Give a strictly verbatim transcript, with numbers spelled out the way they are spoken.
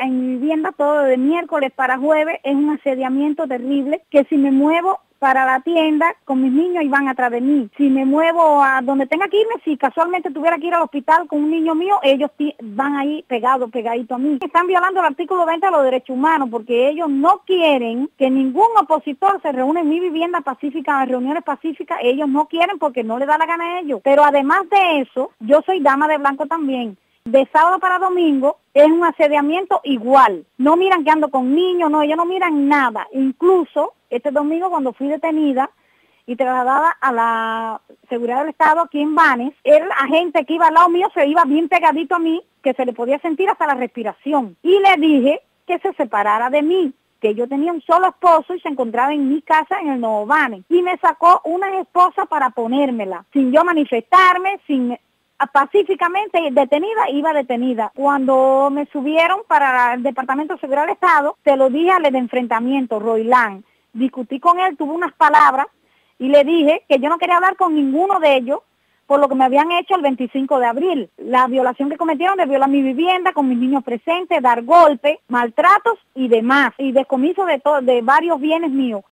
en mi vivienda todo de miércoles para jueves, es un asediamiento terrible, que si me muevo para la tienda con mis niños y van atrás de mí. Si me muevo a donde tenga que irme, si casualmente tuviera que ir al hospital con un niño mío, ellos van ahí pegados, pegaditos a mí. Están violando el artículo veinte de los derechos humanos porque ellos no quieren que ningún opositor se reúna en mi vivienda pacífica, en reuniones pacíficas. Ellos no quieren porque no les da la gana a ellos. Pero además de eso, yo soy dama de blanco también. De sábado para domingo es un asediamiento igual. No miran que ando con niños, no, ellos no miran nada. Incluso este domingo cuando fui detenida y trasladada a la seguridad del Estado aquí en Banes, el agente que iba al lado mío se iba bien pegadito a mí, que se le podía sentir hasta la respiración. Y le dije que se separara de mí, que yo tenía un solo esposo y se encontraba en mi casa en el Nuevo Banes. Y me sacó una esposa para ponérmela, sin yo manifestarme, sin... pacíficamente detenida, iba detenida. Cuando me subieron para el Departamento de Seguridad del Estado, se lo dije al de enfrentamiento, Roilán. Discutí con él, tuve unas palabras y le dije que yo no quería hablar con ninguno de ellos por lo que me habían hecho el veinticinco de abril. La violación que cometieron de violar mi vivienda con mis niños presentes, dar golpes, maltratos y demás, y descomiso de, de varios bienes míos.